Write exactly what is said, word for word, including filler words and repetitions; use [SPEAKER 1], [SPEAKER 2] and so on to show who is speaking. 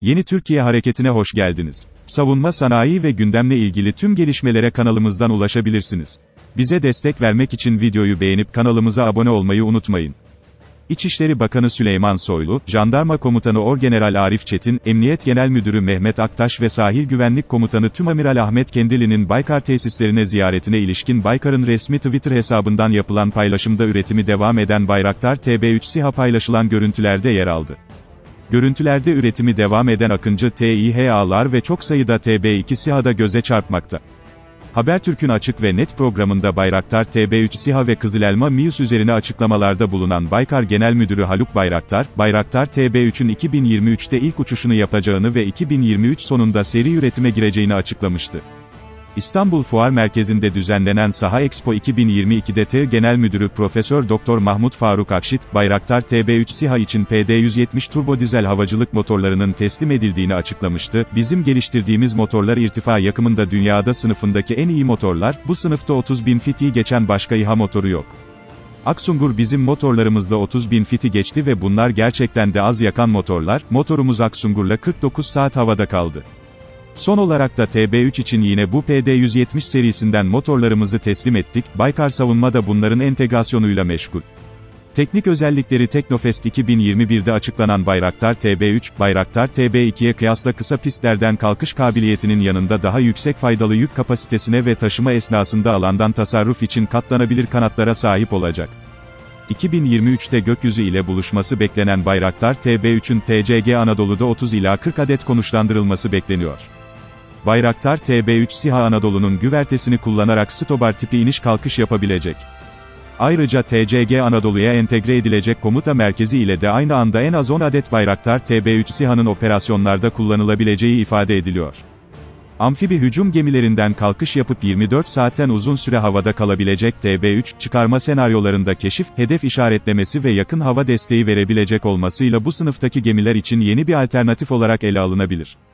[SPEAKER 1] Yeni Türkiye Hareketi'ne hoş geldiniz. Savunma sanayi ve gündemle ilgili tüm gelişmelere kanalımızdan ulaşabilirsiniz. Bize destek vermek için videoyu beğenip kanalımıza abone olmayı unutmayın. İçişleri Bakanı Süleyman Soylu, Jandarma Komutanı Orgeneral Arif Çetin, Emniyet Genel Müdürü Mehmet Aktaş ve Sahil Güvenlik Komutanı Tümamiral Ahmet Kendili'nin Baykar tesislerine ziyaretine ilişkin Baykar'ın resmi Twitter hesabından yapılan paylaşımda üretimi devam eden Bayraktar T B üç SİHA paylaşılan görüntülerde yer aldı. Görüntülerde üretimi devam eden Akıncı T İ H A'lar ve çok sayıda T B iki SİHA'da göze çarpmakta. Habertürk'ün Açık ve Net programında Bayraktar T B üç SİHA ve Kızılelma MİUS üzerine açıklamalarda bulunan Baykar Genel Müdürü Haluk Bayraktar, Bayraktar T B üçün iki bin yirmi üçte ilk uçuşunu yapacağını ve iki bin yirmi üç sonunda seri üretime gireceğini açıklamıştı. İstanbul Fuar Merkezi'nde düzenlenen Saha Expo iki bin yirmi iki'de T İ Genel Müdürü Profesör Doktor Mahmut Faruk Akşit, Bayraktar T B üç SİHA için P D yüz yetmiş turbodizel havacılık motorlarının teslim edildiğini açıklamıştı. Bizim geliştirdiğimiz motorlar irtifa yakımında dünyada sınıfındaki en iyi motorlar, bu sınıfta otuz bin fiti geçen başka İHA motoru yok. Aksungur bizim motorlarımızla otuz bin fiti geçti ve bunlar gerçekten de az yakan motorlar, motorumuz Aksungur'la kırk dokuz saat havada kaldı. Son olarak da T B üç için yine bu P D yüz yetmiş serisinden motorlarımızı teslim ettik, Baykar Savunma da bunların entegrasyonuyla meşgul. Teknik özellikleri Teknofest iki bin yirmi bir'de açıklanan Bayraktar T B üç, Bayraktar T B iki'ye kıyasla kısa pistlerden kalkış kabiliyetinin yanında daha yüksek faydalı yük kapasitesine ve taşıma esnasında alandan tasarruf için katlanabilir kanatlara sahip olacak. iki bin yirmi üç'te gökyüzü ile buluşması beklenen Bayraktar T B üçün T C G Anadolu'da otuz ila kırk adet konuşlandırılması bekleniyor. Bayraktar T B üç SİHA Anadolu'nun güvertesini kullanarak stobar tipi iniş kalkış yapabilecek. Ayrıca T C G Anadolu'ya entegre edilecek komuta merkezi ile de aynı anda en az on adet Bayraktar T B üç SİHA'nın operasyonlarda kullanılabileceği ifade ediliyor. Amfibi hücum gemilerinden kalkış yapıp yirmi dört saatten uzun süre havada kalabilecek T B üç, çıkarma senaryolarında keşif, hedef işaretlemesi ve yakın hava desteği verebilecek olmasıyla bu sınıftaki gemiler için yeni bir alternatif olarak ele alınabilir.